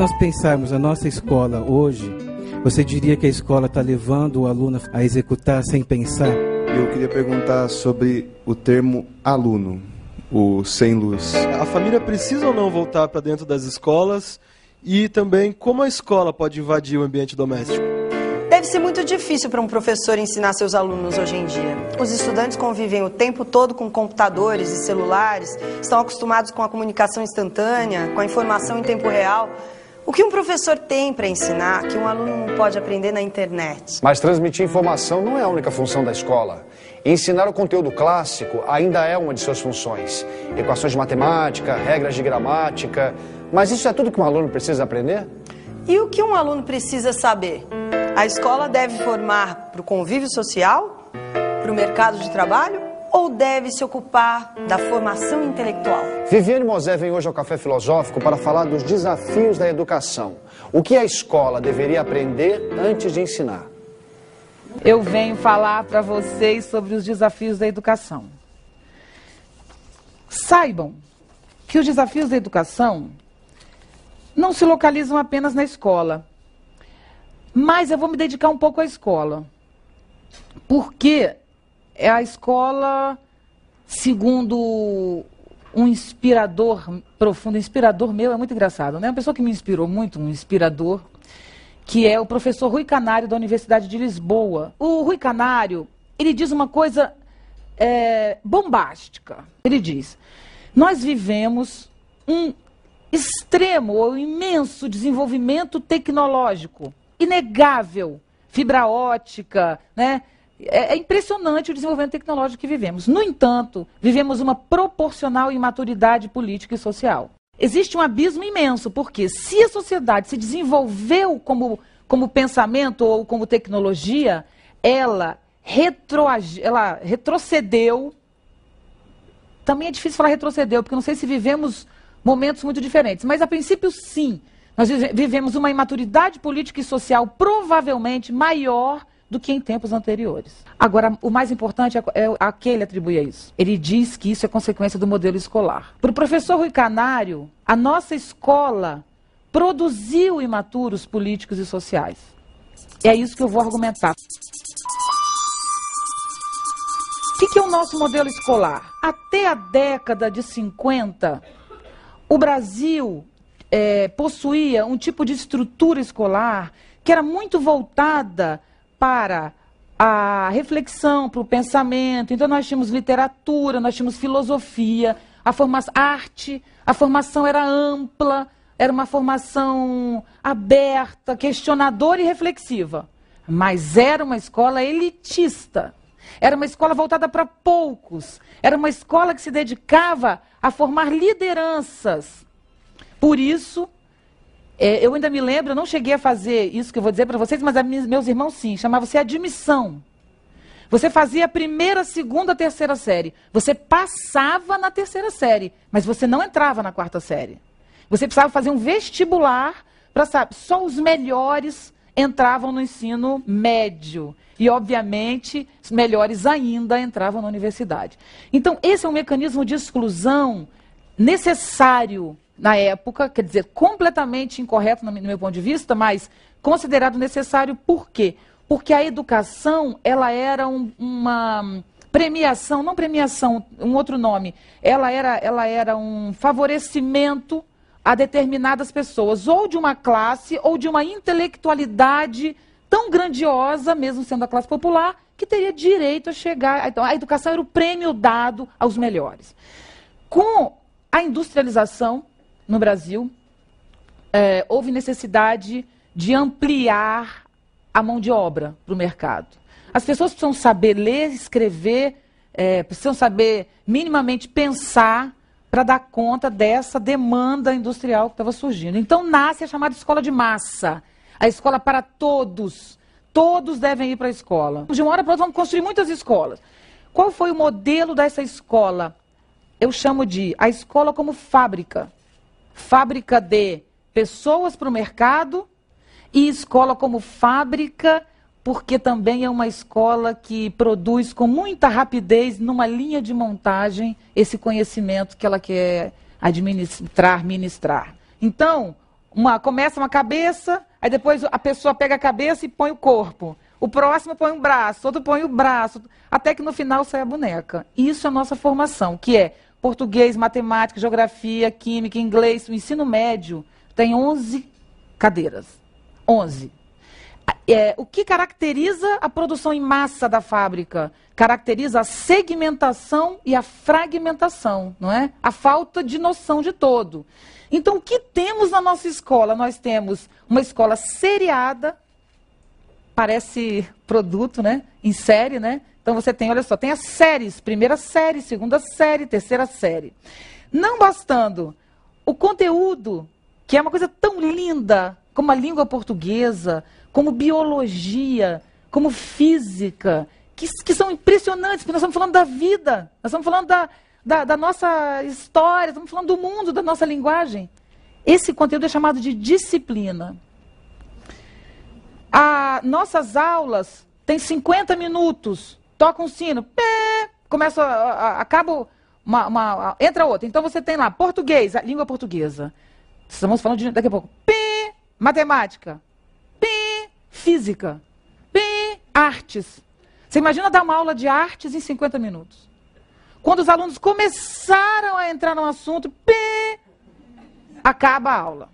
nós pensarmos a nossa escola hoje, você diria que a escola está levando o aluno a executar sem pensar? Eu queria perguntar sobre o termo aluno, o sem luz. A família precisa ou não voltar para dentro das escolas e também como a escola pode invadir o ambiente doméstico? Deve ser muito difícil para um professor ensinar seus alunos hoje em dia. Os estudantes convivem o tempo todo com computadores e celulares, estão acostumados com a comunicação instantânea, com a informação em tempo real. O que um professor tem para ensinar que um aluno não pode aprender na internet? Mas transmitir informação não é a única função da escola. Ensinar o conteúdo clássico ainda é uma de suas funções. Equações de matemática, regras de gramática. Mas isso é tudo que um aluno precisa aprender? E o que um aluno precisa saber? A escola deve formar para o convívio social, para o mercado de trabalho, ou deve se ocupar da formação intelectual? Viviane Mosé vem hoje ao Café Filosófico para falar dos desafios da educação. O que a escola deveria aprender antes de ensinar? Eu venho falar para vocês sobre os desafios da educação. Saibam que os desafios da educação não se localizam apenas na escola. Mas eu vou me dedicar um pouco à escola. Porque é a escola, segundo um inspirador profundo, inspirador meu, é muito engraçado, né? Uma pessoa que me inspirou muito, um inspirador, que é o professor Rui Canário, da Universidade de Lisboa. O Rui Canário, ele diz uma coisa bombástica. Ele diz, nós vivemos um extremo ou imenso desenvolvimento tecnológico, inegável, fibra ótica, né? É impressionante o desenvolvimento tecnológico que vivemos. No entanto, vivemos uma proporcional imaturidade política e social. Existe um abismo imenso, porque se a sociedade se desenvolveu como pensamento ou como tecnologia, ela retrocedeu. Também é difícil falar retrocedeu, porque não sei se vivemos momentos muito diferentes, mas a princípio sim. Nós vivemos uma imaturidade política e social provavelmente maior do que em tempos anteriores. Agora, o mais importante é a que ele atribui a isso. Ele diz que isso é consequência do modelo escolar. Para o professor Rui Canário, a nossa escola produziu imaturos políticos e sociais. É isso que eu vou argumentar. O que é o nosso modelo escolar? Até a década de 50, o Brasil possuía um tipo de estrutura escolar que era muito voltada para a reflexão, para o pensamento. Então nós tínhamos literatura, nós tínhamos filosofia, arte, a formação era ampla, era uma formação aberta, questionadora e reflexiva. Mas era uma escola elitista, era uma escola voltada para poucos, era uma escola que se dedicava a formar lideranças. Por isso, eu ainda me lembro, eu não cheguei a fazer isso que eu vou dizer para vocês, mas meus irmãos sim, chamava-se admissão. Você fazia a primeira, segunda, terceira série. Você passava na terceira série, mas você não entrava na quarta série. Você precisava fazer um vestibular para saber, só os melhores entravam no ensino médio. E, obviamente, os melhores ainda entravam na universidade. Então, esse é um mecanismo de exclusão necessário na época, quer dizer, completamente incorreto no meu ponto de vista, mas considerado necessário por quê? Porque a educação, ela era uma premiação, não premiação, um outro nome, ela era um favorecimento a determinadas pessoas, ou de uma classe, ou de uma intelectualidade tão grandiosa, mesmo sendo a classe popular, que teria direito a chegar. Então, a educação era o prêmio dado aos melhores. Com a industrialização no Brasil, houve necessidade de ampliar a mão de obra para o mercado. As pessoas precisam saber ler, escrever, precisam saber minimamente pensar para dar conta dessa demanda industrial que estava surgindo. Então nasce a chamada escola de massa, a escola para todos. Todos devem ir para a escola. De uma hora para outra vamos construir muitas escolas. Qual foi o modelo dessa escola? Eu chamo de a escola como fábrica. Fábrica de pessoas para o mercado e escola como fábrica, porque também é uma escola que produz com muita rapidez, numa linha de montagem, esse conhecimento que ela quer administrar, ministrar. Então, começa uma cabeça, aí depois a pessoa pega a cabeça e põe o corpo. O próximo põe um braço, outro põe o braço, até que no final sai a boneca. Isso é a nossa formação, que é português, matemática, geografia, química, inglês. O ensino médio tem 11 cadeiras. 11. O que caracteriza a produção em massa da fábrica? Caracteriza a segmentação e a fragmentação, não é? A falta de noção de todo. Então, o que temos na nossa escola? Nós temos uma escola seriada, parece produto, né? Em série, né? Então você tem, olha só, tem as séries, primeira série, segunda série, terceira série. Não bastando, o conteúdo, que é uma coisa tão linda, como a língua portuguesa, como biologia, como física, que são impressionantes, porque nós estamos falando da vida, nós estamos falando da nossa história, estamos falando do mundo, da nossa linguagem. Esse conteúdo é chamado de disciplina. Nossas aulas têm 50 minutos, toca um sino, acaba entra outra. Então você tem lá português, a língua portuguesa. Estamos falando daqui a pouco. Matemática. Física. Artes. Você imagina dar uma aula de artes em 50 minutos. Quando os alunos começaram a entrar no assunto, acaba a aula.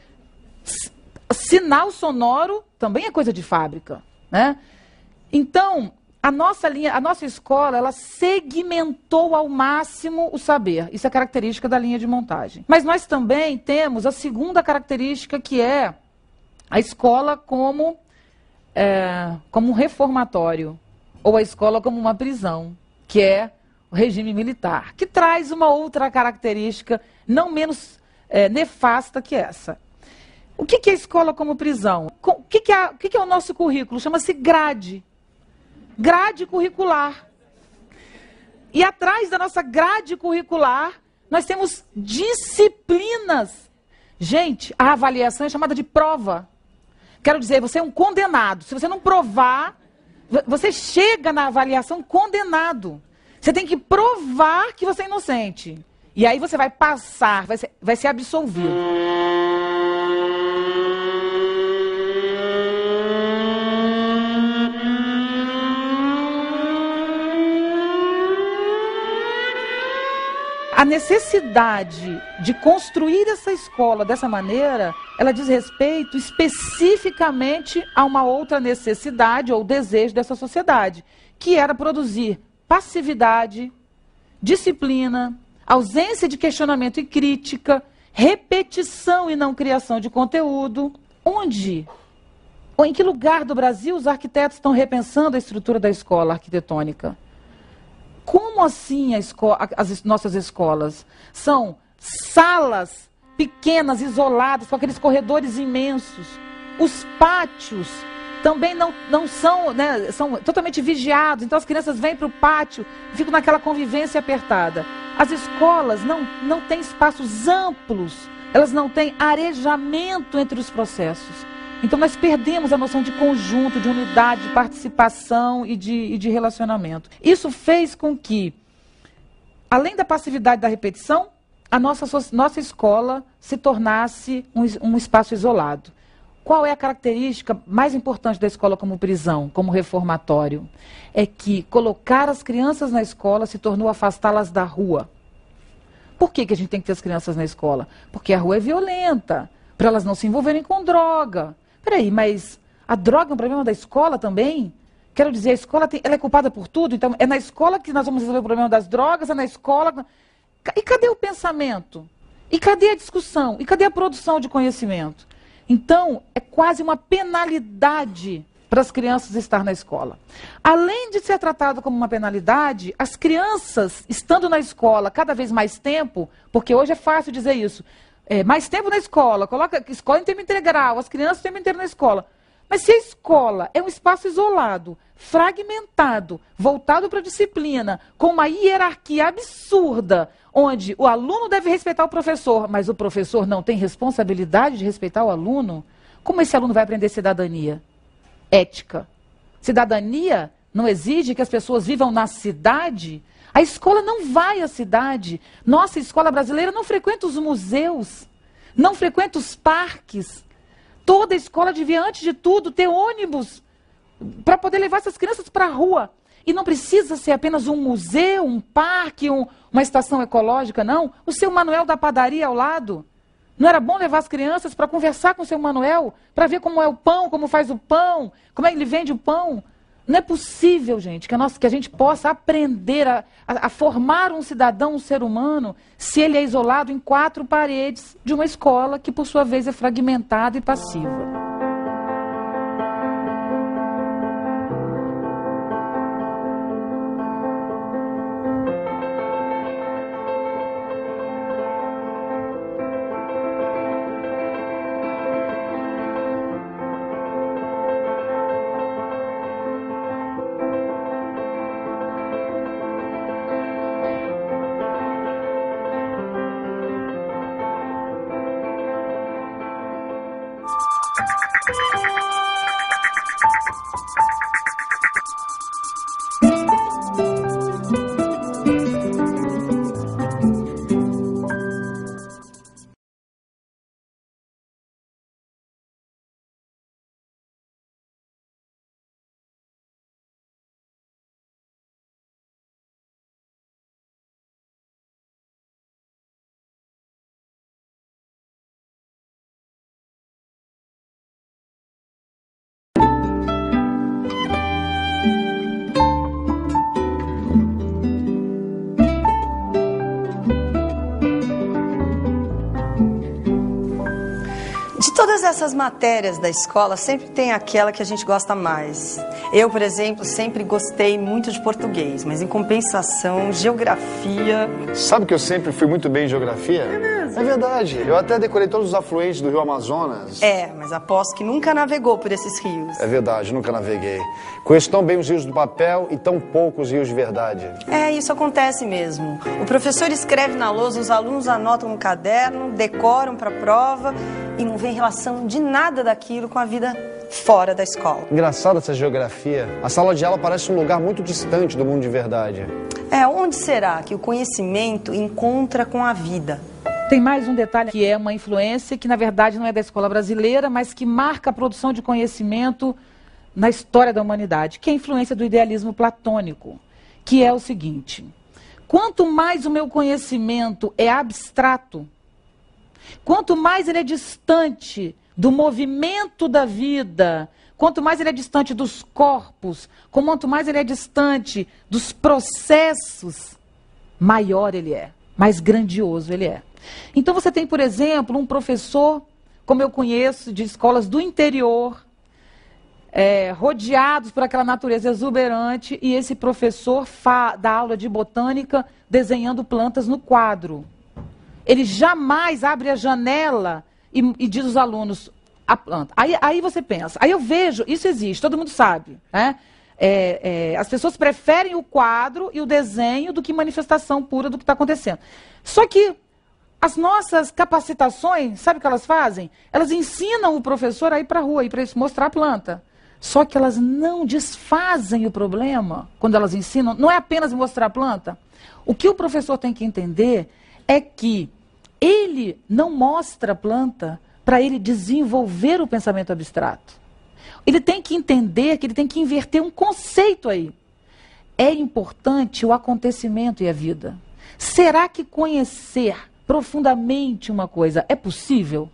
Sinal sonoro também é coisa de fábrica, né? Então, a nossa escola, ela segmentou ao máximo o saber. Isso é característica da linha de montagem. Mas nós também temos a segunda característica, que é a escola como um reformatório, ou a escola como uma prisão, que é o regime militar, que traz uma outra característica não menos nefasta que essa. O que é a escola como prisão? O que é o nosso currículo? Chama-se grade. Grade curricular. E atrás da nossa grade curricular, nós temos disciplinas. Gente, a avaliação é chamada de prova. Quero dizer, você é um condenado. Se você não provar, você chega na avaliação condenado. Você tem que provar que você é inocente. E aí você vai passar, vai ser absolvido. A necessidade de construir essa escola dessa maneira, ela diz respeito especificamente a uma outra necessidade ou desejo dessa sociedade, que era produzir passividade, disciplina, ausência de questionamento e crítica, repetição e não criação de conteúdo. Onde? Ou em que lugar do Brasil os arquitetos estão repensando a estrutura da escola arquitetônica? Como assim as nossas escolas? São salas pequenas, isoladas, com aqueles corredores imensos. Os pátios também não são, né, são totalmente vigiados. Então as crianças vêm para o pátio, ficam naquela convivência apertada. As escolas não têm espaços amplos, elas não têm arejamento entre os processos. Então nós perdemos a noção de conjunto, de unidade, de participação e de relacionamento. Isso fez com que, além da passividade da repetição, a nossa escola se tornasse um espaço isolado. Qual é a característica mais importante da escola como prisão, como reformatório? É que colocar as crianças na escola se tornou afastá-las da rua. Por que a gente tem que ter as crianças na escola? Porque a rua é violenta, para elas não se envolverem com droga. Peraí, mas a droga é um problema da escola também? Quero dizer, a escola ela é culpada por tudo? Então, é na escola que nós vamos resolver o problema das drogas? É na escola... E cadê o pensamento? E cadê a discussão? E cadê a produção de conhecimento? Então, é quase uma penalidade para as crianças estar na escola. Além de ser tratado como uma penalidade, as crianças, estando na escola cada vez mais tempo, porque hoje é fácil dizer isso, mais tempo na escola, coloca escola em tempo integral, as crianças o tempo inteiro na escola. Mas se a escola é um espaço isolado, fragmentado, voltado para a disciplina, com uma hierarquia absurda, onde o aluno deve respeitar o professor, mas o professor não tem responsabilidade de respeitar o aluno, como esse aluno vai aprender cidadania? Ética. Cidadania não exige que as pessoas vivam na cidade? A escola não vai à cidade. Nossa escola brasileira não frequenta os museus, não frequenta os parques. Toda escola devia, antes de tudo, ter ônibus para poder levar essas crianças para a rua. E não precisa ser apenas um museu, um parque, uma estação ecológica, não. O seu Manuel da padaria ao lado. Não era bom levar as crianças para conversar com o seu Manuel, para ver como é o pão, como faz o pão, como é que ele vende o pão? Não é possível, gente, que a gente possa aprender a formar um cidadão, um ser humano, se ele é isolado em 4 paredes de uma escola que, por sua vez, é fragmentada e passiva. Todas essas matérias da escola sempre tem aquela que a gente gosta mais. Eu, por exemplo, sempre gostei muito de português, mas em compensação, geografia... Sabe que eu sempre fui muito bem em geografia? É mesmo? É verdade. Eu até decorei todos os afluentes do rio Amazonas. É, mas aposto que nunca navegou por esses rios. É verdade, nunca naveguei. Conheço tão bem os rios do papel e tão poucos rios de verdade. É, isso acontece mesmo. O professor escreve na lousa, os alunos anotam no caderno, decoram para a prova e não vê relação de nada daquilo com a vida fora da escola. Engraçada essa geografia. A sala de aula parece um lugar muito distante do mundo de verdade. É, onde será que o conhecimento encontra com a vida? Tem mais um detalhe que é uma influência que, na verdade, não é da escola brasileira, mas que marca a produção de conhecimento na história da humanidade, que é a influência do idealismo platônico, que é o seguinte: quanto mais o meu conhecimento é abstrato, quanto mais ele é distante do movimento da vida, quanto mais ele é distante dos corpos, quanto mais ele é distante dos processos, maior ele é, mais grandioso ele é. Então você tem, por exemplo, um professor, como eu conheço, de escolas do interior, rodeados por aquela natureza exuberante, e esse professor dá aula de botânica desenhando plantas no quadro. Ele jamais abre a janela e diz aos alunos a planta. Aí você pensa, aí eu vejo, isso existe, todo mundo sabe, né? As pessoas preferem o quadro e o desenho do que manifestação pura do que está acontecendo. Só que as nossas capacitações, sabe o que elas fazem? Elas ensinam o professor a ir para a rua, para mostrar a planta. Só que elas não desfazem o problema quando elas ensinam. Não é apenas mostrar a planta. O que o professor tem que entender é que ele não mostra a planta para ele desenvolver o pensamento abstrato. Ele tem que entender que ele tem que inverter um conceito aí. É importante o acontecimento e a vida. Será que conhecer profundamente uma coisa é possível?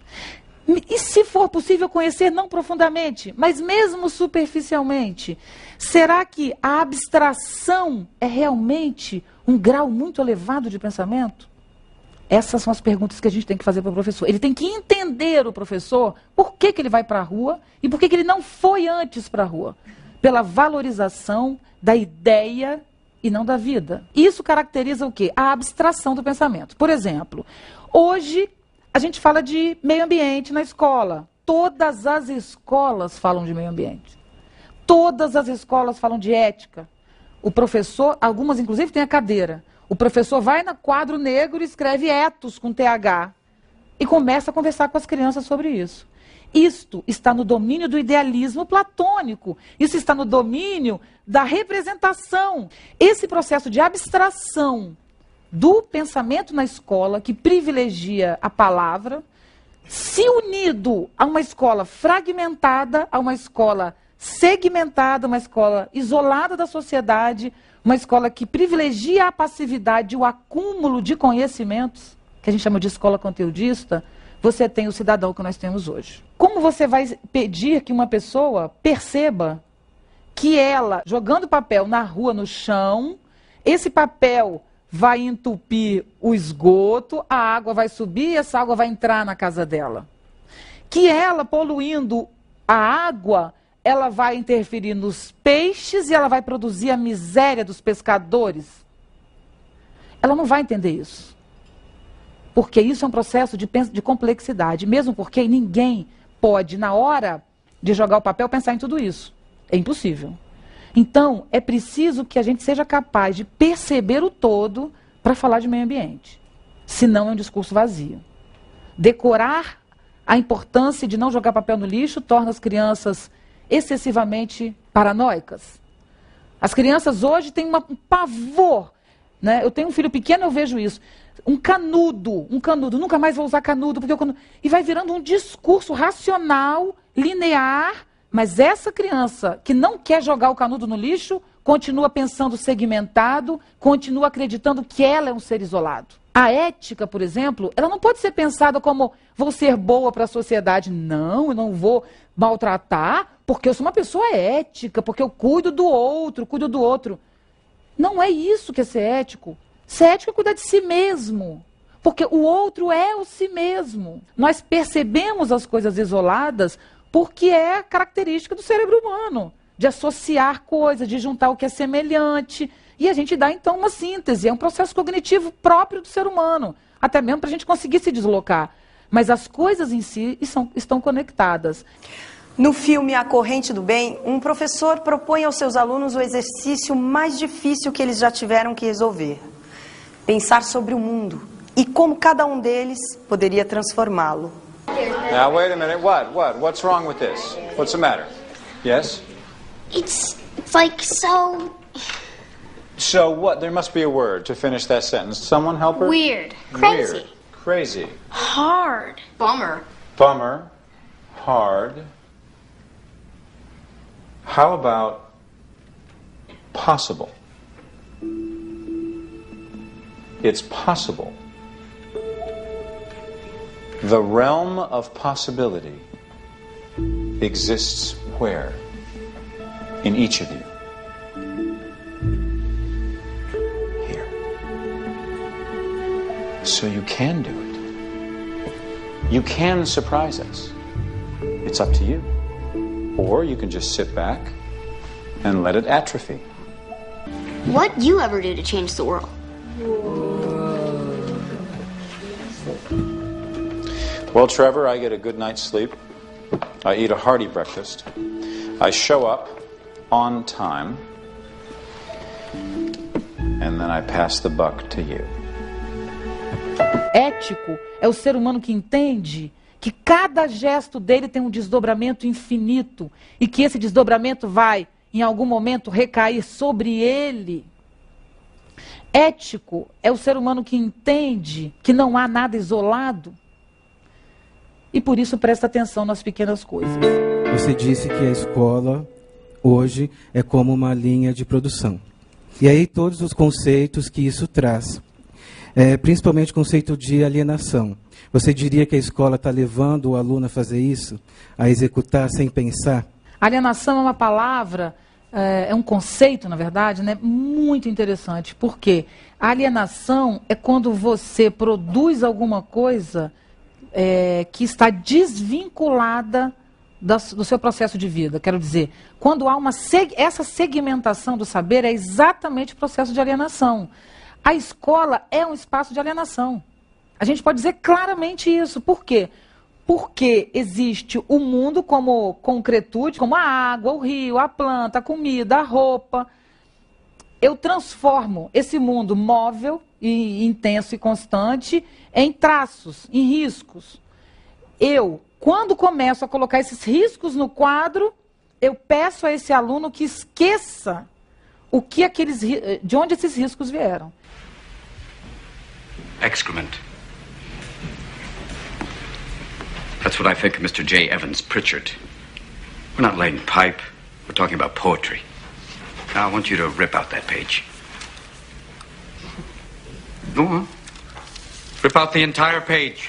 E se for possível conhecer não profundamente, mas mesmo superficialmente, será que a abstração é realmente um grau muito elevado de pensamento? Essas são as perguntas que a gente tem que fazer para o professor. Ele tem que entender, o professor, por que ele vai para a rua e por que ele não foi antes para a rua. Pela valorização da ideia e não da vida. Isso caracteriza o quê? A abstração do pensamento. Por exemplo, hoje a gente fala de meio ambiente na escola. Todas as escolas falam de meio ambiente. Todas as escolas falam de ética. O professor, algumas inclusive têm a cadeira. O professor vai no quadro negro e escreve etos com TH e começa a conversar com as crianças sobre isso. Isto está no domínio do idealismo platônico. Isso está no domínio da representação. Esse processo de abstração do pensamento na escola, que privilegia a palavra, se unido a uma escola fragmentada, a uma escola segmentada, uma escola isolada da sociedade, uma escola que privilegia a passividade e o acúmulo de conhecimentos, que a gente chama de escola conteudista, você tem o cidadão que nós temos hoje. Como você vai pedir que uma pessoa perceba que ela, jogando papel na rua, no chão, esse papel vai entupir o esgoto, a água vai subir e essa água vai entrar na casa dela? Que ela, poluindo a água, ela vai interferir nos peixes e ela vai produzir a miséria dos pescadores? Ela não vai entender isso. Porque isso é um processo de complexidade, mesmo porque ninguém pode, na hora de jogar o papel, pensar em tudo isso. É impossível. Então, é preciso que a gente seja capaz de perceber o todo para falar de meio ambiente. Senão é um discurso vazio. Decorar a importância de não jogar papel no lixo torna as crianças excessivamente paranoicas. As crianças hoje têm um pavor, né? Eu tenho um filho pequeno, eu vejo isso. Um canudo, nunca mais vou usar canudo, porque e vai virando um discurso racional, linear, mas essa criança que não quer jogar o canudo no lixo, continua pensando segmentado, continua acreditando que ela é um ser isolado. A ética, por exemplo, ela não pode ser pensada como vou ser boa para a sociedade. Não, eu não vou maltratar, porque eu sou uma pessoa ética, porque eu cuido do outro. Não é isso que é ser ético. Ser ético é cuidar de si mesmo, porque o outro é o si mesmo. Nós percebemos as coisas isoladas porque é característica do cérebro humano, de associar coisas, de juntar o que é semelhante, e a gente dá então uma síntese, é um processo cognitivo próprio do ser humano, até mesmo para a gente conseguir se deslocar. Mas as coisas em si estão conectadas. No filme A Corrente do Bem, um professor propõe aos seus alunos o exercício mais difícil que eles já tiveram que resolver. Pensar sobre o mundo e como cada um deles poderia transformá-lo. Now, wait a minute. What's wrong with this? What's the matter? Yes? It's like so... So what? There must be a word to finish that sentence. Someone help her? Weird. Crazy. Weird. Crazy. Hard. Bummer. Bummer. Hard. How about possible? It's possible. The realm of possibility exists where? In each of you. Here. So you can do it. You can surprise us. It's up to you. Or you can just sit back and let it atrophy. What'd you ever do to change the world? Well, Trevor, I get a good night's sleep. I eat a hearty breakfast. I show up on time. And then I pass the buck to you. Ético é o ser humano que entende que cada gesto dele tem um desdobramento infinito e que esse desdobramento vai, em algum momento, recair sobre ele. Ético é o ser humano que entende que não há nada isolado e por isso presta atenção nas pequenas coisas. Você disse que a escola hoje é como uma linha de produção. E aí todos os conceitos que isso traz, principalmente o conceito de alienação. Você diria que a escola está levando o aluno a fazer isso? A executar sem pensar? Alienação é uma palavra, é um conceito, na verdade, né, muito interessante. Por quê? A alienação é quando você produz alguma coisa que está desvinculada do seu processo de vida. Quero dizer, quando há essa segmentação do saber, é exatamente o processo de alienação. A escola é um espaço de alienação. A gente pode dizer claramente isso. Por quê? Porque existe o mundo como concretude, como a água, o rio, a planta, a comida, a roupa. Eu transformo esse mundo móvel, e intenso e constante, em traços, em riscos. Quando começo a colocar esses riscos no quadro, eu peço a esse aluno que esqueça de onde esses riscos vieram. Excrement. That's what I think of Mr. J. Evans Pritchard. We're not laying pipe. We're talking about poetry. Now I want you to rip out that page. Go on. Rip out the entire page.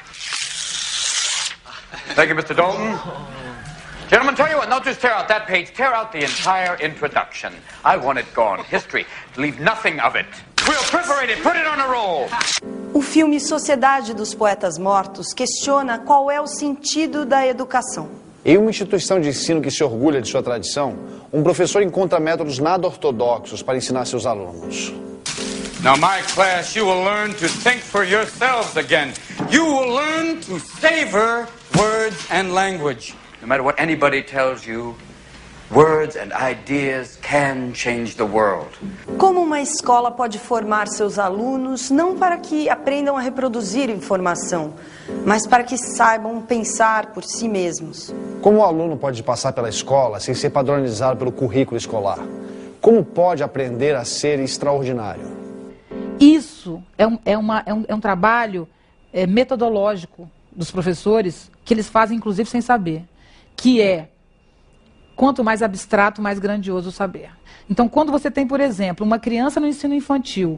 Thank you, Mr. Dalton. Gentlemen, tell you what, don't just tear out that page. Tear out the entire introduction. I want it gone. History. Leave nothing of it. We'll perforate it. Put it on a roll. O filme Sociedade dos Poetas Mortos questiona qual é o sentido da educação. Em uma instituição de ensino que se orgulha de sua tradição, um professor encontra métodos nada ortodoxos para ensinar seus alunos. Now, my class, you will learn to think for yourselves again. You will learn to savor words and language. No matter what anybody tells you, words and ideas can change the world. Como uma escola pode formar seus alunos não para que aprendam a reproduzir informação, mas para que saibam pensar por si mesmos? Como o aluno pode passar pela escola sem ser padronizado pelo currículo escolar? Como pode aprender a ser extraordinário? Isso é um trabalho metodológico dos professores, que eles fazem inclusive sem saber, que é, quanto mais abstrato, mais grandioso o saber. Então, quando você tem, por exemplo, uma criança no ensino infantil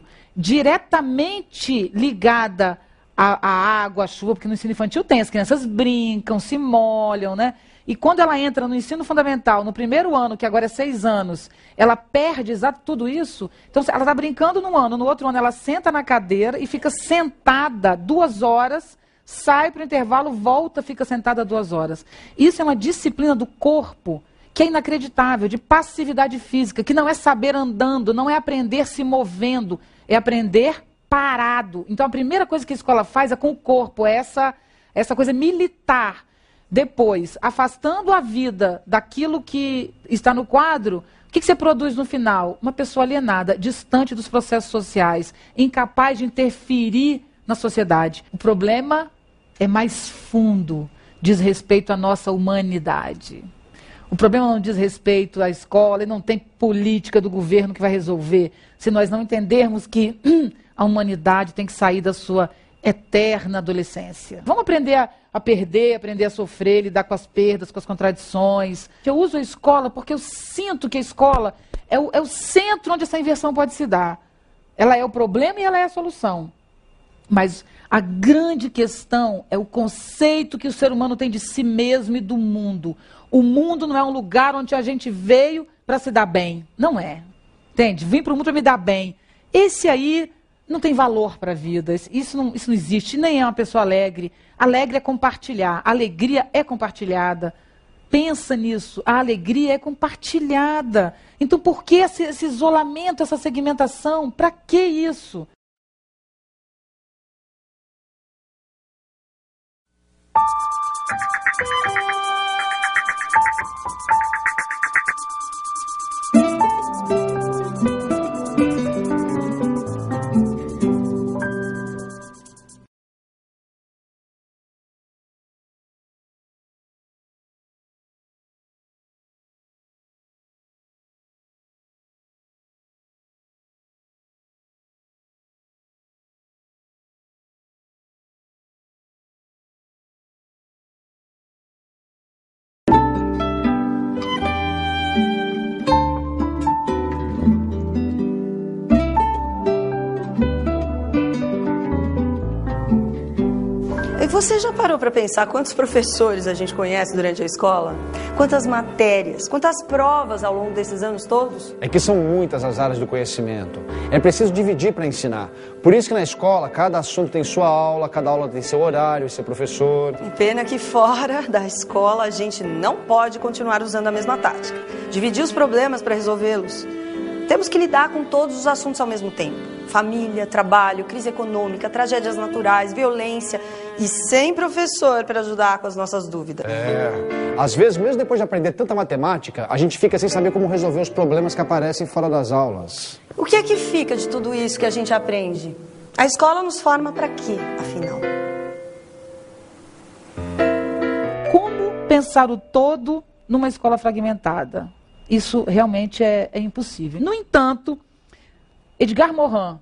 diretamente ligada à água, à chuva, porque no ensino infantil tem, as crianças brincam, se molham, né? E quando ela entra no ensino fundamental, no primeiro ano, que agora é 6 anos, ela perde exato tudo isso. Então, ela está brincando num ano, no outro ano ela senta na cadeira e fica sentada 2 horas, sai para o intervalo, volta, fica sentada 2 horas. Isso é uma disciplina do corpo que é inacreditável, de passividade física, que não é saber andando, não é aprender se movendo, é aprender parado. Então, a primeira coisa que a escola faz é com o corpo, é essa coisa militar. Depois, afastando a vida daquilo que está no quadro, o que você produz no final? Uma pessoa alienada, distante dos processos sociais, incapaz de interferir na sociedade. O problema é mais fundo, diz respeito à nossa humanidade. O problema não diz respeito à escola e não tem política do governo que vai resolver, se nós não entendermos que a humanidade tem que sair da sua eterna adolescência. Vamos aprender a perder, aprender a sofrer, lidar com as perdas, com as contradições. Eu uso a escola porque eu sinto que a escola é o centro onde essa inversão pode se dar. Ela é o problema e ela é a solução. Mas a grande questão é o conceito que o ser humano tem de si mesmo e do mundo. O mundo não é um lugar onde a gente veio para se dar bem. Não é. Entende? Vim para o mundo para me dar bem. Esse aí não tem valor para a vida. Isso não existe. Nem é uma pessoa alegre. Alegre é compartilhar. A alegria é compartilhada. Pensa nisso. A alegria é compartilhada. Então, por que esse isolamento, essa segmentação? Para que isso? Você já parou para pensar quantos professores a gente conhece durante a escola? Quantas matérias, quantas provas ao longo desses anos todos? É que são muitas as áreas do conhecimento. É preciso dividir para ensinar. Por isso que na escola, cada assunto tem sua aula, cada aula tem seu horário, seu professor. Pena que fora da escola a gente não pode continuar usando a mesma tática. Dividir os problemas para resolvê-los. Temos que lidar com todos os assuntos ao mesmo tempo. Família, trabalho, crise econômica, tragédias naturais, violência e sem professor para ajudar com as nossas dúvidas. Às vezes, mesmo depois de aprender tanta matemática, a gente fica sem saber como resolver os problemas que aparecem fora das aulas. O que é que fica de tudo isso que a gente aprende? A escola nos forma para quê, afinal? Como pensar o todo numa escola fragmentada? Isso realmente é impossível. No entanto, Edgar Morin,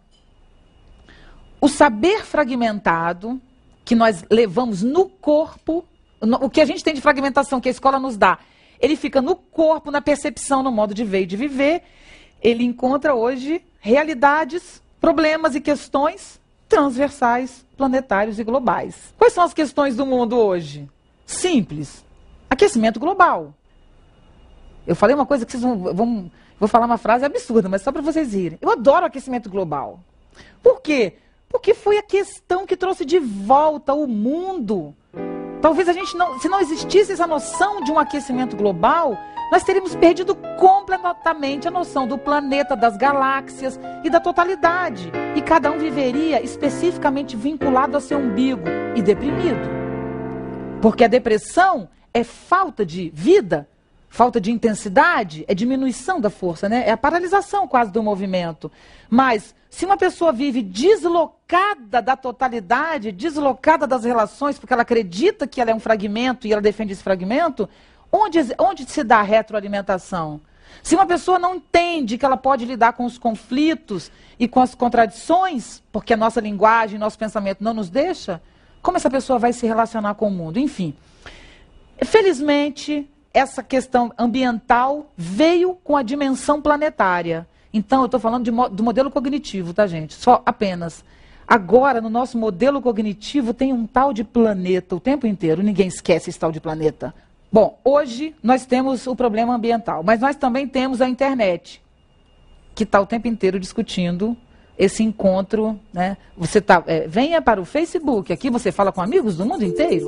o saber fragmentado que nós levamos no corpo O que a gente tem de fragmentação que a escola nos dá, ele fica no corpo, na percepção, no modo de ver e de viver. Ele encontra hoje realidades, problemas e questões transversais, planetários e globais. Quais são as questões do mundo hoje? Simples. Aquecimento global. Eu falei uma coisa que vocês vou falar uma frase absurda, mas só para vocês irem. Eu adoro aquecimento global. Por quê? Porque foi a questão que trouxe de volta o mundo. Talvez a gente não, se não existisse essa noção de um aquecimento global, nós teríamos perdido completamente a noção do planeta, das galáxias e da totalidade. E cada um viveria especificamente vinculado ao seu umbigo e deprimido. Porque a depressão é falta de vida, falta de intensidade, é diminuição da força, né? É a paralisação quase do movimento. Mas se uma pessoa vive deslocada da totalidade, deslocada das relações, porque ela acredita que ela é um fragmento e ela defende esse fragmento, onde se dá a retroalimentação? Se uma pessoa não entende que ela pode lidar com os conflitos e com as contradições, porque a nossa linguagem, nosso pensamento não nos deixa, como essa pessoa vai se relacionar com o mundo? Enfim, felizmente, essa questão ambiental veio com a dimensão planetária. Então, eu estou falando do modelo cognitivo, tá, gente? Só apenas. Agora, no nosso modelo cognitivo, tem um tal de planeta o tempo inteiro. Ninguém esquece esse tal de planeta. Bom, hoje nós temos o problema ambiental, mas nós também temos a internet, que está o tempo inteiro discutindo esse encontro, né? Você venha para o Facebook, aqui você fala com amigos do mundo inteiro.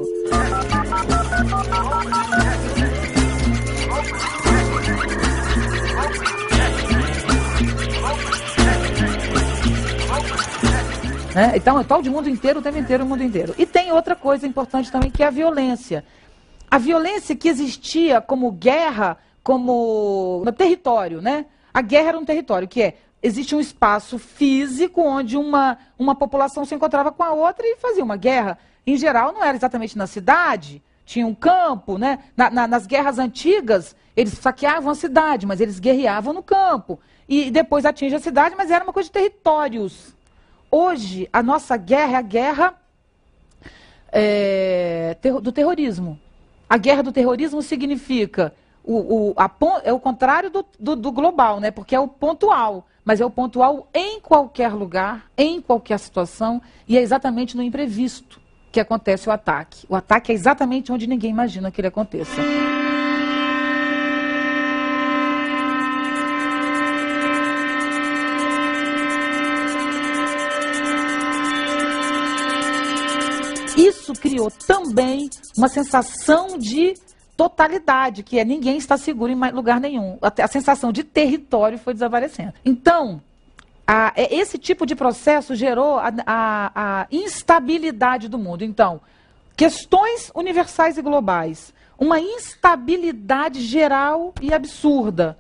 Então, é tal de mundo inteiro, o tempo inteiro, o mundo inteiro. E tem outra coisa importante também, que é a violência. A violência que existia como guerra, como no território, né? A guerra era um território, existe um espaço físico onde uma população se encontrava com a outra e fazia uma guerra. Em geral, não era exatamente na cidade, tinha um campo, né? Nas guerras antigas, eles saqueavam a cidade, mas eles guerreavam no campo. E depois atinge a cidade, mas era uma coisa de territórios. Hoje, a nossa guerra é a guerra do terrorismo. A guerra do terrorismo significa, é o contrário do global, né? Porque é o pontual, mas é o pontual em qualquer lugar, em qualquer situação, e é exatamente no imprevisto que acontece o ataque. O ataque é exatamente onde ninguém imagina que ele aconteça. Isso criou também uma sensação de totalidade, que ninguém está seguro em lugar nenhum. A sensação de território foi desaparecendo. Então, esse tipo de processo gerou a instabilidade do mundo. Então, questões universais e globais, uma instabilidade geral e absurda,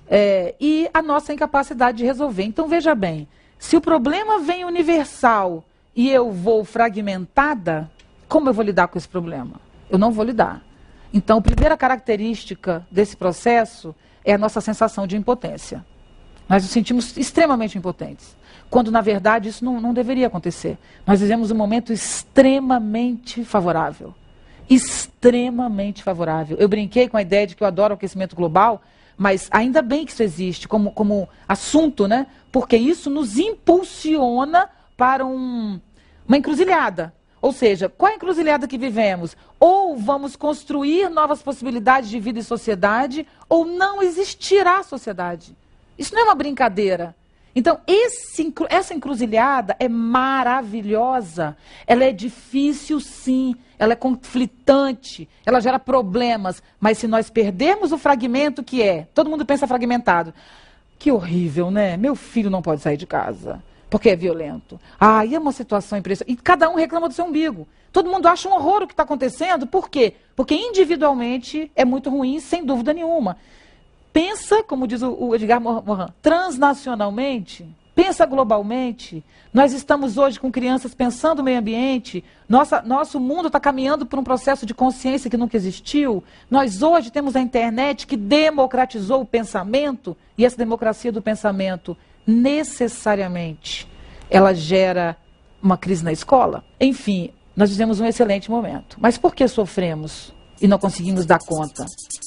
e a nossa incapacidade de resolver. Então, veja bem, se o problema vem universal e eu vou fragmentada, como eu vou lidar com esse problema? Eu não vou lidar. Então, a primeira característica desse processo é a nossa sensação de impotência. Nós nos sentimos extremamente impotentes, quando, na verdade, isso não deveria acontecer. Nós vivemos um momento extremamente favorável. Extremamente favorável. Eu brinquei com a ideia de que eu adoro o aquecimento global, mas ainda bem que isso existe como assunto, né? Porque isso nos impulsiona para uma encruzilhada. Ou seja, qual é a encruzilhada que vivemos? Ou vamos construir novas possibilidades de vida e sociedade, ou não existirá sociedade. Isso não é uma brincadeira. Então, essa encruzilhada é maravilhosa. Ela é difícil, sim. Ela é conflitante. Ela gera problemas. Mas se nós perdermos o fragmento todo mundo pensa fragmentado. Que horrível, né? Meu filho não pode sair de casa porque é violento. E é uma situação impressionante. E cada um reclama do seu umbigo. Todo mundo acha um horror o que está acontecendo. Por quê? Porque individualmente é muito ruim, sem dúvida nenhuma. Pensa, como diz o Edgar Morin, transnacionalmente, pensa globalmente. Nós estamos hoje com crianças pensando no meio ambiente. Nosso mundo está caminhando por um processo de consciência que nunca existiu. Nós hoje temos a internet que democratizou o pensamento, e essa democracia do pensamento necessariamente ela gera uma crise na escola. Enfim, nós vivemos um excelente momento. Mas por que sofremos e não conseguimos dar conta?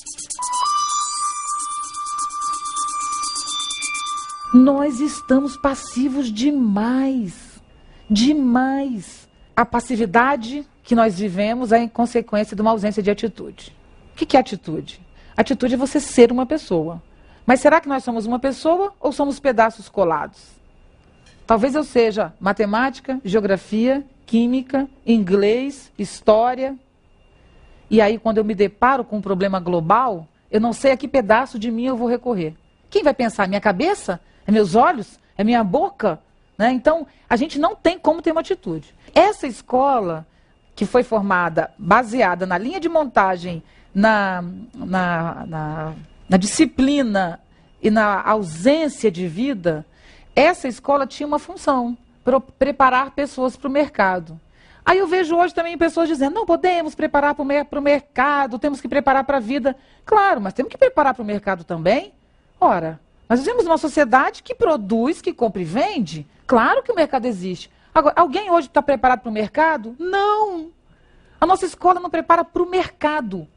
Nós estamos passivos demais. Demais. A passividade que nós vivemos é em consequência de uma ausência de atitude. O que é atitude? Atitude é você ser uma pessoa. Mas será que nós somos uma pessoa ou somos pedaços colados? Talvez eu seja matemática, geografia, química, inglês, história. E aí, quando eu me deparo com um problema global, eu não sei a que pedaço de mim eu vou recorrer. Quem vai pensar? Minha cabeça? É meus olhos? É minha boca? Né? Então, a gente não tem como ter uma atitude. Essa escola, que foi formada, baseada na linha de montagem, na disciplina e na ausência de vida, essa escola tinha uma função, preparar pessoas para o mercado. Aí eu vejo hoje também pessoas dizendo, não podemos preparar para o mercado, temos que preparar para a vida. Claro, mas temos que preparar para o mercado também. Ora, nós vivemos uma sociedade que produz, que compra e vende. Claro que o mercado existe. Agora, alguém hoje está preparado para o mercado? Não! A nossa escola não prepara para o mercado.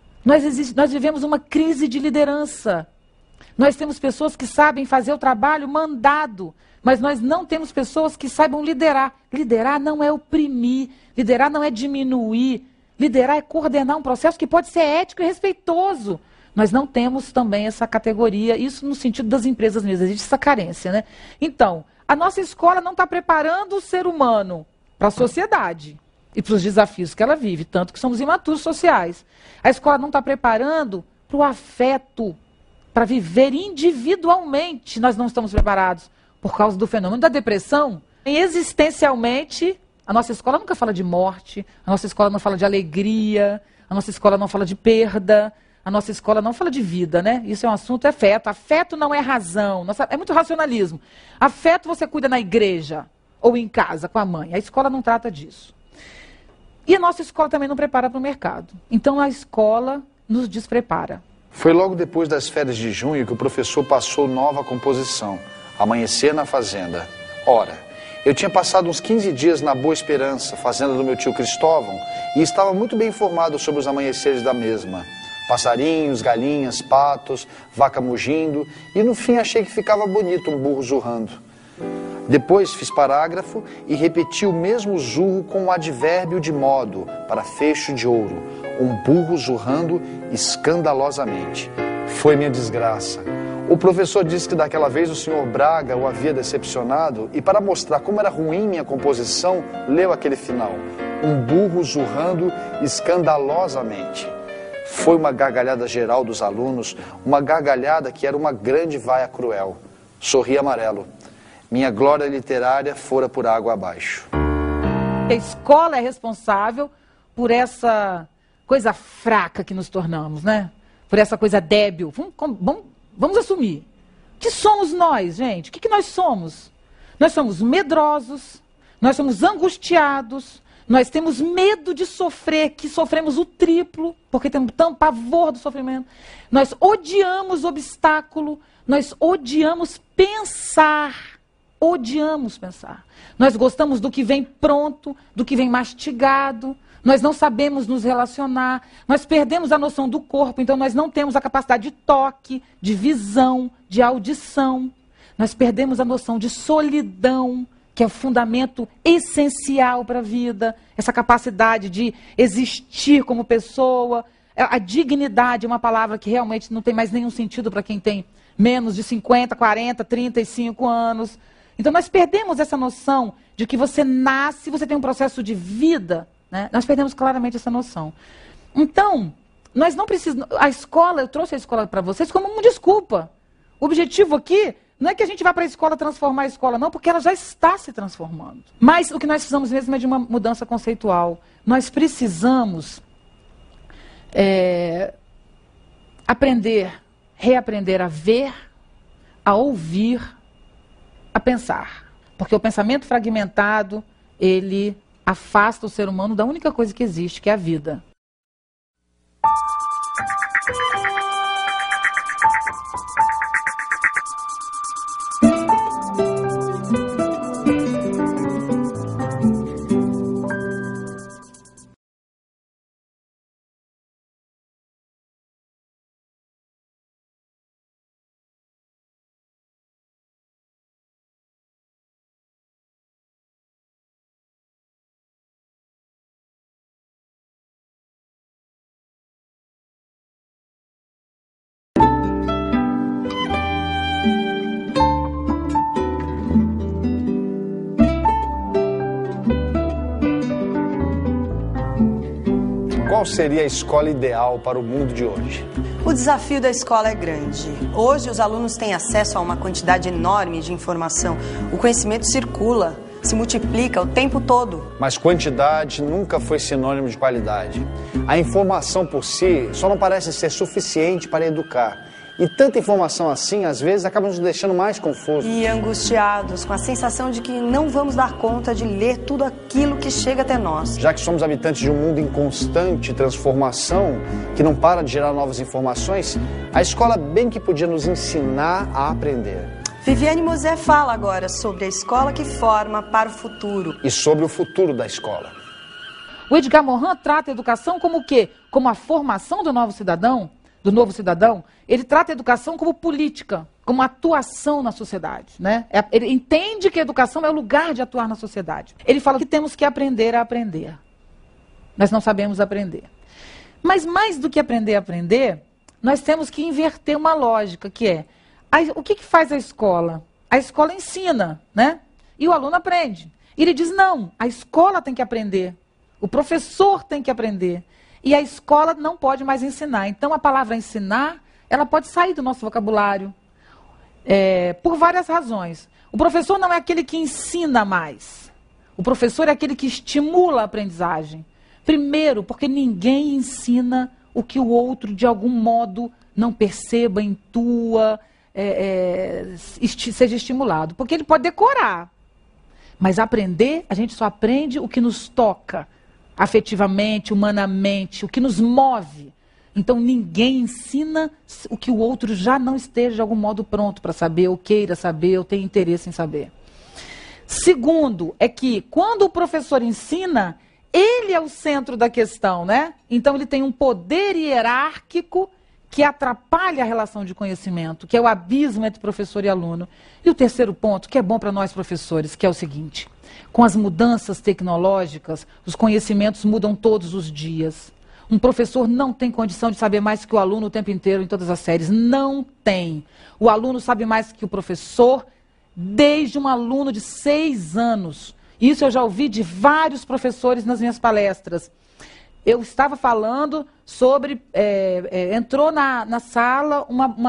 Nós vivemos uma crise de liderança. Nós temos pessoas que sabem fazer o trabalho mandado, mas nós não temos pessoas que saibam liderar. Liderar não é oprimir, liderar não é diminuir, liderar é coordenar um processo que pode ser ético e respeitoso. Nós não temos também essa categoria, isso no sentido das empresas mesmo, existe essa carência, né? Então, a nossa escola não está preparando o ser humano para a sociedade e para os desafios que ela vive, tanto que somos imaturos sociais. A escola não está preparando para o afeto, para viver individualmente. Nós não estamos preparados por causa do fenômeno da depressão. E existencialmente, a nossa escola nunca fala de morte, a nossa escola não fala de alegria, a nossa escola não fala de perda, a nossa escola não fala de vida, né? Isso é um assunto, é afeto. Afeto não é razão, é muito racionalismo. Afeto você cuida na igreja ou em casa com a mãe. A escola não trata disso. E a nossa escola também não prepara para o mercado. Então a escola nos desprepara. Foi logo depois das férias de junho que o professor passou nova composição, Amanhecer na Fazenda. Ora, eu tinha passado uns 15 dias na Boa Esperança, fazenda do meu tio Cristóvão, e estava muito bem informado sobre os amanheceres da mesma. Passarinhos, galinhas, patos, vaca mugindo, e no fim achei que ficava bonito um burro zurrando. Depois fiz parágrafo e repeti o mesmo zurro com um advérbio de modo, para fecho de ouro, um burro zurrando escandalosamente. Foi minha desgraça. O professor disse que daquela vez o senhor Braga o havia decepcionado e para mostrar como era ruim minha composição, leu aquele final. Um burro zurrando escandalosamente. Foi uma gargalhada geral dos alunos, uma gargalhada que era uma grande vaia cruel. Sorri amarelo. Minha glória literária fora por água abaixo. A escola é responsável por essa coisa fraca que nos tornamos, né? Por essa coisa débil. Vamos assumir. O que somos nós, gente? O que nós somos? Nós somos medrosos, nós somos angustiados, nós temos medo de sofrer, que sofremos o triplo, porque temos tão pavor do sofrimento. Nós odiamos obstáculo, nós odiamos pensar. Odiamos pensar. Nós gostamos do que vem pronto, do que vem mastigado. Nós não sabemos nos relacionar. Nós perdemos a noção do corpo, então nós não temos a capacidade de toque, de visão, de audição. Nós perdemos a noção de solidão, que é o fundamento essencial para a vida. Essa capacidade de existir como pessoa. A dignidade é uma palavra que realmente não tem mais nenhum sentido para quem tem menos de 50, 40, 35 anos. Então nós perdemos essa noção de que você nasce, você tem um processo de vida, né? Nós perdemos claramente essa noção. Então, nós não precisamos... A escola, eu trouxe a escola para vocês como uma desculpa. O objetivo aqui não é que a gente vá para a escola transformar a escola, não, porque ela já está se transformando. Mas o que nós precisamos mesmo é de uma mudança conceitual. Nós precisamos reaprender a ver, a ouvir, a pensar. Porque o pensamento fragmentado, ele afasta o ser humano da única coisa que existe, que é a vida. qual seria a escola ideal para o mundo de hoje? O desafio da escola é grande. Hoje os alunos têm acesso a uma quantidade enorme de informação. O conhecimento circula, se multiplica o tempo todo. Mas quantidade nunca foi sinônimo de qualidade. A informação por si só não parece ser suficiente para educar. E tanta informação assim, às vezes, acaba nos deixando mais confusos. E angustiados, com a sensação de que não vamos dar conta de ler tudo aquilo que chega até nós. Já que somos habitantes de um mundo em constante transformação, que não para de gerar novas informações, a escola bem que podia nos ensinar a aprender. Viviane Mosé fala agora sobre a escola que forma para o futuro. E sobre o futuro da escola. O Edgar Morin trata a educação como o quê? Como a formação do novo cidadão. Ele trata a educação como política, como atuação na sociedade, né? Ele entende que a educação é o lugar de atuar na sociedade. Ele fala que temos que aprender a aprender. Nós não sabemos aprender. Mas mais do que aprender a aprender, nós temos que inverter uma lógica, que é, o que faz a escola? A escola ensina, né? E o aluno aprende. E ele diz, não, a escola tem que aprender. O professor tem que aprender. E a escola não pode mais ensinar. Então, a palavra ensinar, ela pode sair do nosso vocabulário por várias razões. O professor não é aquele que ensina mais. O professor é aquele que estimula a aprendizagem. Primeiro, porque ninguém ensina o que o outro, de algum modo, não perceba, intua, seja estimulado. Porque ele pode decorar. Mas aprender, a gente só aprende o que nos toca. Afetivamente, humanamente, o que nos move. Então ninguém ensina o que o outro já não esteja de algum modo pronto para saber, ou queira saber, ou tenha interesse em saber. Segundo, é que quando o professor ensina, ele é o centro da questão, né? Então ele tem um poder hierárquico que atrapalha a relação de conhecimento, que é o abismo entre professor e aluno. E o terceiro ponto, que é bom para nós professores, que é o seguinte: com as mudanças tecnológicas, os conhecimentos mudam todos os dias. Um professor não tem condição de saber mais que o aluno o tempo inteiro em todas as séries. Não tem. O aluno sabe mais que o professor desde um aluno de 6 anos. Isso eu já ouvi de vários professores nas minhas palestras. Eu estava falando sobre... entrou na sala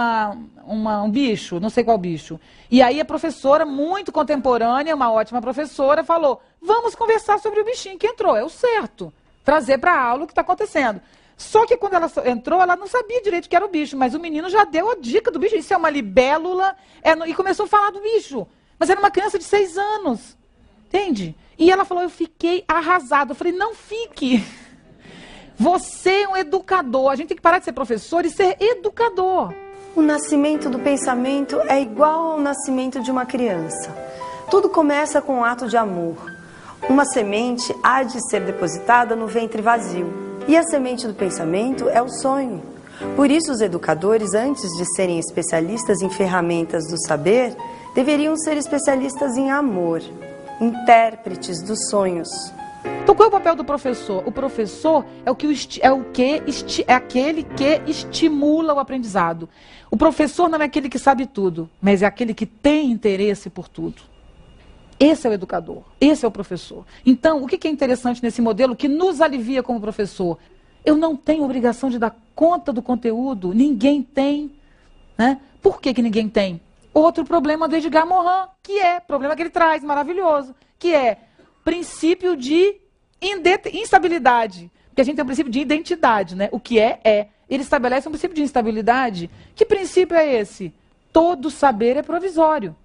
um bicho, não sei qual bicho. E aí a professora, muito contemporânea, uma ótima professora, falou, vamos conversar sobre o bichinho que entrou. É o certo. Trazer para a aula o que está acontecendo. Só que quando ela entrou, ela não sabia direito o que era o bicho, mas o menino já deu a dica do bicho. Isso é uma libélula. E começou a falar do bicho. Mas era uma criança de 6 anos. Entende? E ela falou, eu fiquei arrasada. Eu falei, não fique. Você é um educador. A gente tem que parar de ser professor e ser educador. O nascimento do pensamento é igual ao nascimento de uma criança. Tudo começa com um ato de amor. Uma semente há de ser depositada no ventre vazio. E a semente do pensamento é o sonho. Por isso, os educadores, antes de serem especialistas em ferramentas do saber, deveriam ser especialistas em amor, intérpretes dos sonhos. Então, qual é o papel do professor? O professor é aquele que estimula o aprendizado. O professor não é aquele que sabe tudo, mas é aquele que tem interesse por tudo. Esse é o educador, esse é o professor. Então, o que é interessante nesse modelo que nos alivia como professor? Eu não tenho obrigação de dar conta do conteúdo, ninguém tem. Né? Por que ninguém tem? Outro problema do Edgar Morin, problema que ele traz, maravilhoso, que é princípio de instabilidade. Porque a gente tem um princípio de identidade, né? O que é. Ele estabelece um princípio de instabilidade. Que princípio é esse? Todo saber é provisório.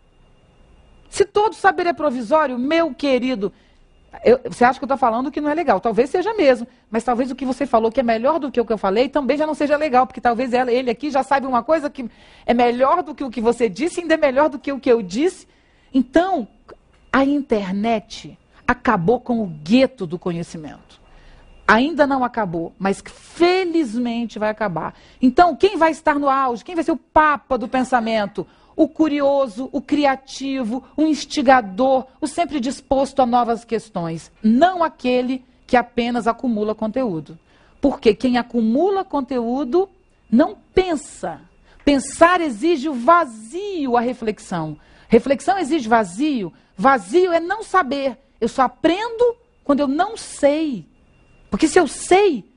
Se todo saber é provisório, meu querido, você acha que eu estou falando que não é legal? Talvez seja mesmo, mas talvez o que você falou que é melhor do que o que eu falei também já não seja legal, porque talvez ele aqui já saiba uma coisa que é melhor do que o que você disse, ainda é melhor do que o que eu disse. Então, a internet acabou com o gueto do conhecimento. Ainda não acabou, mas felizmente vai acabar. Então, quem vai estar no auge? Quem vai ser o papa do pensamento? O curioso, o criativo, o instigador, o sempre disposto a novas questões. Não aquele que apenas acumula conteúdo. Porque quem acumula conteúdo não pensa. Pensar exige o vazio, a reflexão. Reflexão exige vazio. Vazio é não saber. Eu só aprendo quando eu não sei. Porque se eu sei,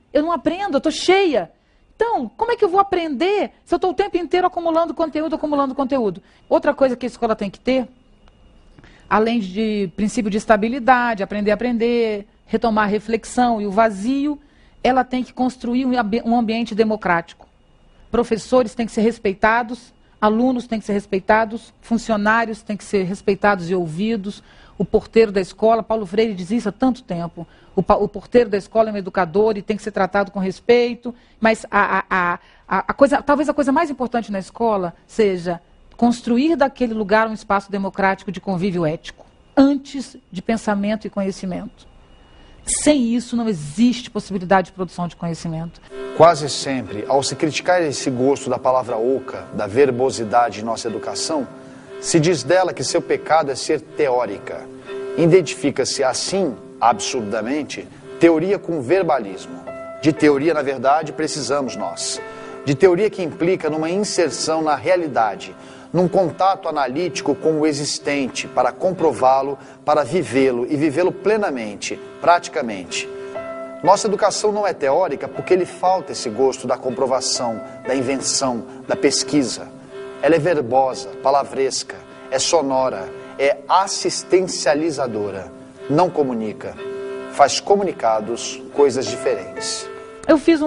Eu não aprendo, eu estou cheia. Então, como é que eu vou aprender se eu estou o tempo inteiro acumulando conteúdo? Outra coisa que a escola tem que ter, além de princípio de estabilidade, aprender a aprender, retomar a reflexão e o vazio, ela tem que construir um ambiente democrático. Professores têm que ser respeitados, alunos têm que ser respeitados, funcionários têm que ser respeitados e ouvidos, o porteiro da escola, Paulo Freire diz isso há tanto tempo, o porteiro da escola é um educador e tem que ser tratado com respeito, mas talvez a coisa mais importante na escola seja construir daquele lugar um espaço democrático de convívio ético, antes de pensamento e conhecimento. Sem isso não existe possibilidade de produção de conhecimento. Quase sempre, ao se criticar esse gosto da palavra oca, da verbosidade em nossa educação, se diz dela que seu pecado é ser teórica. Identifica-se assim, absurdamente, teoria com verbalismo. De teoria, na verdade, precisamos nós. De teoria que implica numa inserção na realidade, num contato analítico com o existente, para comprová-lo, para vivê-lo e vivê-lo plenamente, praticamente. Nossa educação não é teórica porque lhe falta esse gosto da comprovação, da invenção, da pesquisa. Ela é verbosa, palavresca, é sonora, é assistencializadora, não comunica, faz comunicados, coisas diferentes. Eu fiz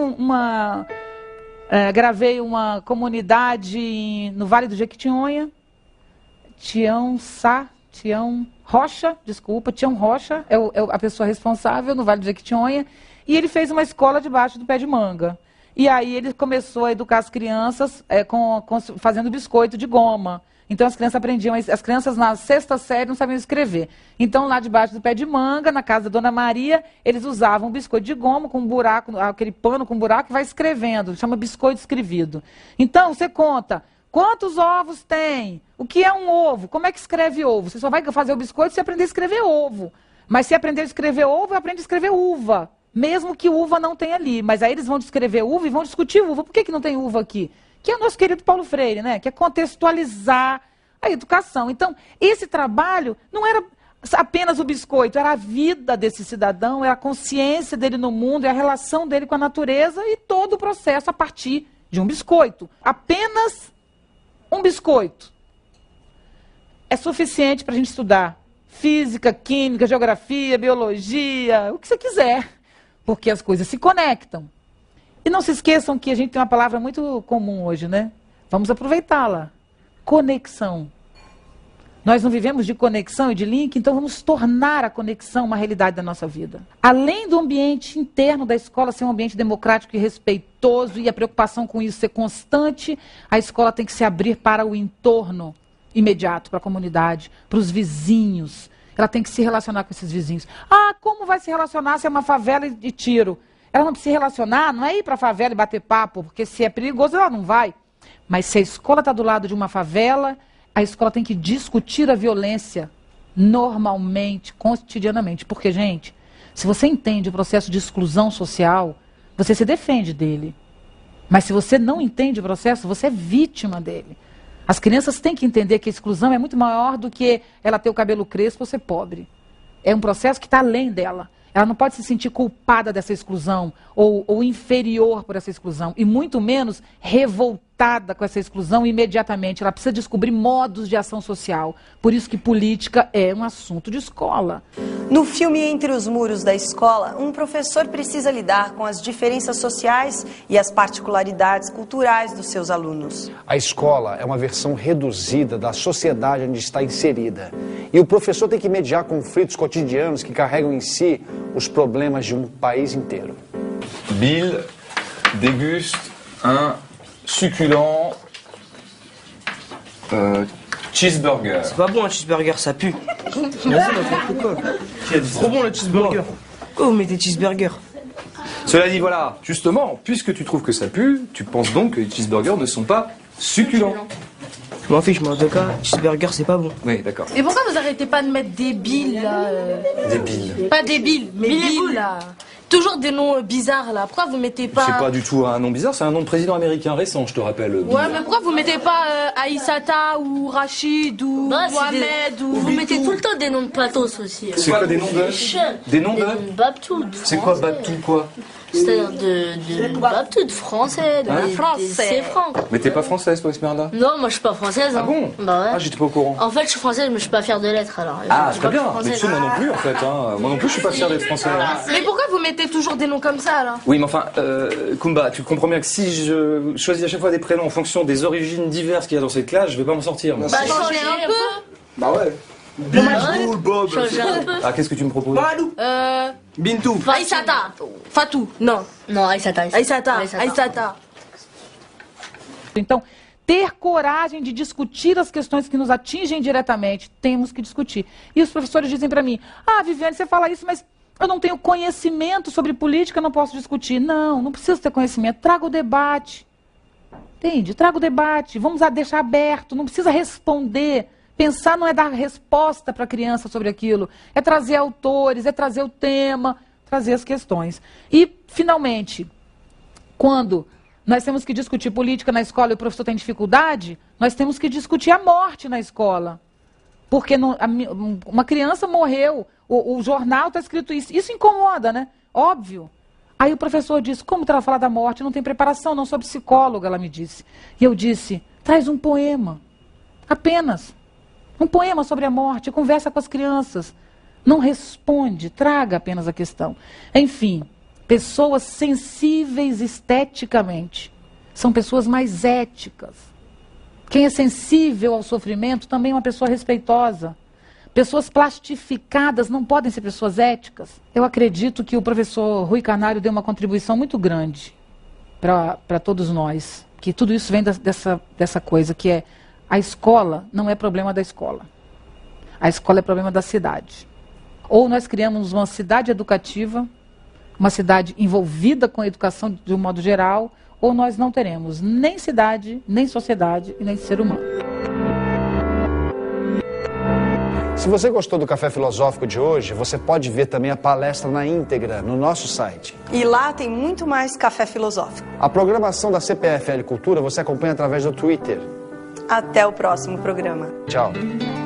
gravei uma comunidade no Vale do Jequitinhonha, Tião Rocha é a pessoa responsável no Vale do Jequitinhonha, e ele fez uma escola debaixo do pé de manga. E aí ele começou a educar as crianças fazendo biscoito de goma. Então as crianças aprendiam, as crianças na 6ª série não sabiam escrever. Então lá debaixo do pé de manga, na casa da Dona Maria, eles usavam um biscoito de goma com um buraco, aquele pano com buraco e vai escrevendo, chama biscoito escrevido. Então você conta, quantos ovos tem? O que é um ovo? Como é que escreve ovo? Você só vai fazer o biscoito se aprender a escrever ovo. Mas se aprender a escrever ovo, aprende a escrever uva. Mesmo que uva não tenha ali. Mas aí eles vão descrever uva e vão discutir uva. Por que não tem uva aqui? Que é o nosso querido Paulo Freire, né? Que é contextualizar a educação. Então, esse trabalho não era apenas o biscoito, era a vida desse cidadão, era a consciência dele no mundo, é a relação dele com a natureza e todo o processo a partir de um biscoito. Apenas um biscoito é suficiente para a gente estudar física, química, geografia, biologia, o que você quiser, porque as coisas se conectam. E não se esqueçam que a gente tem uma palavra muito comum hoje, né? Vamos aproveitá-la. Conexão. Nós não vivemos de conexão e de link, então vamos tornar a conexão uma realidade da nossa vida. Além do ambiente interno da escola ser um ambiente democrático e respeitoso e a preocupação com isso ser constante, a escola tem que se abrir para o entorno imediato, para a comunidade, para os vizinhos. Ela tem que se relacionar com esses vizinhos. Ah, como vai se relacionar se é uma favela de tiro? Ela não precisa se relacionar, não é ir para a favela e bater papo, porque se é perigoso ela não vai. Mas se a escola está do lado de uma favela, a escola tem que discutir a violência normalmente, cotidianamente. Porque, gente, se você entende o processo de exclusão social, você se defende dele. Mas se você não entende o processo, você é vítima dele. As crianças têm que entender que a exclusão é muito maior do que ela ter o cabelo crespo ou ser pobre. É um processo que está além dela. Ela não pode se sentir culpada dessa exclusão ou inferior por essa exclusão, e muito menos revoltada com essa exclusão imediatamente. Ela precisa descobrir modos de ação social. Por isso que política é um assunto de escola. No filme Entre os Muros da Escola, um professor precisa lidar com as diferenças sociais e as particularidades culturais dos seus alunos. A escola é uma versão reduzida da sociedade onde está inserida. E o professor tem que mediar conflitos cotidianos que carregam em si os problemas de um país inteiro. Bill déguste un succulent cheeseburger. C'est pas bon un cheeseburger, ça pue. Vas-y, n'importe quoi. Trop bon le cheeseburger. Pourquoi vous mettez cheeseburger? Cela dit, voilà, justement, puisque tu trouves que ça pue, tu penses donc que les cheeseburgers ne sont pas succulents. Je m'en fiche, mais en tout cas, cheeseburger c'est pas bon. Oui, d'accord. Et pourquoi vous arrêtez pas de mettre des billes là Débile. Pas débile, mais billes là. Toujours des noms bizarres là. Pourquoi vous mettez pas... C'est pas du tout un nom bizarre, c'est un nom de président américain récent, je te rappelle. Ouais, mais pourquoi vous mettez pas Aïssata ou Rachid ou Mohamed ou... Vous mettez mettez tout le temps des noms de pathos aussi. C'est quoi des noms de... Des noms de... Baptout. C'est quoi Baptou quoi? C'est-à-dire de Baptout, de français, c'est franc. Mais t'es pas française toi, Esmeralda? Non, moi je suis pas française. Ah bon? Bah ouais. Ah, j'étais pas au courant. En fait, je suis française, mais je suis pas fière de l'être alors. Ah, très bien. Mais tu sais, moi non plus en fait. Hein. Moi non plus, je suis pas fier d'être français. Hein. Mais pourquoi vous mettez toujours des noms comme ça alors? Oui, mais enfin, Kumba, tu comprends bien que si je choisis à chaque fois des prénoms en fonction des origines diverses qu'il y a dans cette classe, je vais pas m'en sortir. Moi. Bah, changez un peu. Bah ouais. Bintou, Bob. Changez un peu. Ah, qu'est-ce que tu me proposes? Bintou. Aïssata. Fatou. Non. Non, Aïssata. Aïssata. Então, ter coragem de discutir as questões que nos atingem diretamente, temos que discutir. E os professores dizem para mim, Viviane, você fala isso, mas eu não tenho conhecimento sobre política, não posso discutir. Não, não precisa ter conhecimento, traga o debate. Entende? Traga o debate, vamos deixar aberto, não precisa responder. Pensar não é dar resposta para a criança sobre aquilo, é trazer autores, é trazer o tema, trazer as questões. E, finalmente, quando nós temos que discutir política na escola e o professor tem dificuldade, nós temos que discutir a morte na escola. Porque uma criança morreu, o jornal está escrito isso. Isso incomoda, né? Óbvio. Aí o professor disse, como ela falar da morte? Não tem preparação, não sou psicóloga, ela me disse. E eu disse, traz um poema. Apenas. Um poema sobre a morte, conversa com as crianças. Não responde, traga apenas a questão. Enfim, pessoas sensíveis esteticamente são pessoas mais éticas. Quem é sensível ao sofrimento também é uma pessoa respeitosa. Pessoas plastificadas não podem ser pessoas éticas. Eu acredito que o professor Rui Canário deu uma contribuição muito grande para todos nós. Que tudo isso vem dessa coisa que é a escola não é problema da escola. A escola é problema da cidade. Ou nós criamos uma cidade educativa, uma cidade envolvida com a educação de um modo geral, ou nós não teremos nem cidade, nem sociedade e nem ser humano. Se você gostou do Café Filosófico de hoje, você pode ver também a palestra na íntegra no nosso site. E lá tem muito mais Café Filosófico. A programação da CPFL Cultura você acompanha através do Twitter. Até o próximo programa. Tchau.